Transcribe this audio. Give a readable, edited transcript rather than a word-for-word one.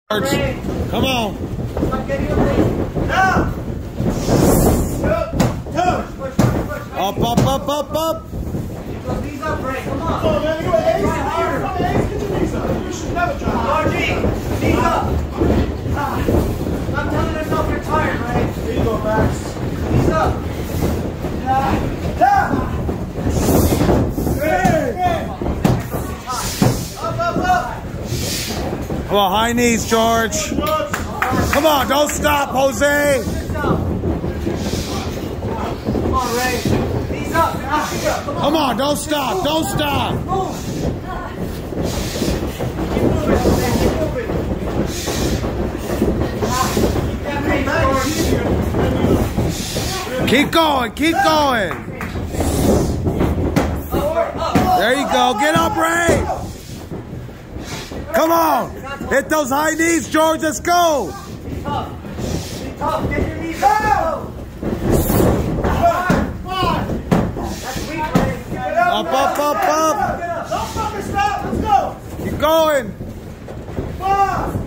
Come on. Up, up, up, up, up. Knees up, Ray. Come on. Come on, man. You an ace. Try harder. Come on, ace. Get your knees up. You should never try. RG, knees up. Stop telling yourself you're tired, Ray. There you go, Max. Knees up. Come on, high knees, George. Come on, don't stop, Jose. Come on, Ray. Knees up. Come on, don't stop, don't stop. Keep going, keep going. There you go. Get up, Ray. Come on. Hit those high knees, George. Let's go. Be tough. Be tough. Get your knees up. That's weak, Ray. Up, up, up, up. Don't fucking stop. Let's go. Keep going. Come on.